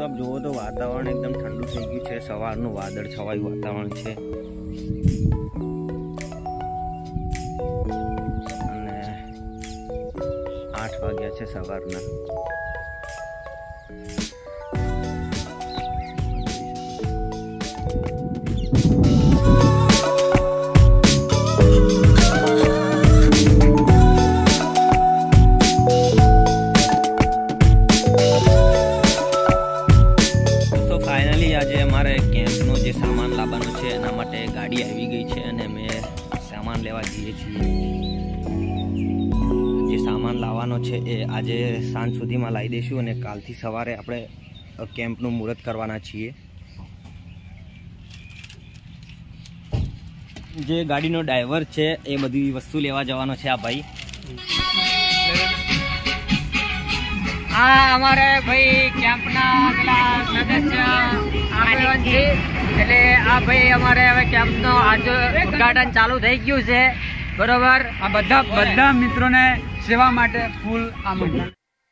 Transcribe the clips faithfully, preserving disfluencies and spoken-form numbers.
दोस्तों आप जुओ तो वातावरण एकदम ठंडू थई गयुं छे। सवारनुं वादळ छवायुं वातावरण छे અને आठ वाग्या छे सवारना। આજે અમારે કેમ્પનો જે સામાન લાવવાનો છે એના માટે ગાડી આવી ગઈ છે અને અમે સામાન લેવા જઈએ છીએ। જે સામાન લાવવાનો છે એ આજે સાંજ સુધીમાં લાવી દઈશું અને કાલથી સવારે આપણે કેમ્પનું મુહૂર્ત કરવાના છીએ। જે ગાડીનો ડ્રાઈવર છે એ બધી વસ્તુ લેવા જવાનો છે। આ ભાઈ आ हमारे भाई कैंपना पेला सदस्य भवनसिंह એટલે આ ભાઈ અમારે હવે કેમ્પનો આજ ઉદ્ઘાટન ચાલુ થઈ ગયું છે બરોબર। આ બધા બધા મિત્રોને સેવા માટે ફૂલ આમંત્રણ।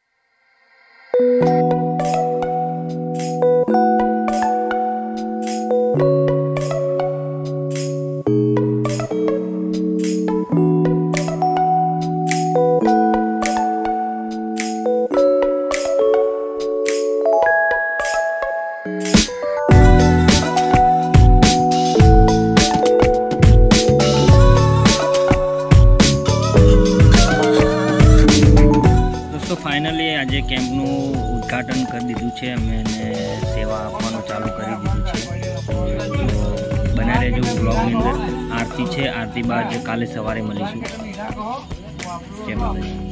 फाइनली आज केम्पनु उद्घाटन कर दीधुं छे अमे सेवा आपवानुं चालू करी दीधुं छे। तो बना रहेजो ब्लॉगनी अंदर। आरती छे, आरती बाद काले सवारे मळीशुं। जय माताजी।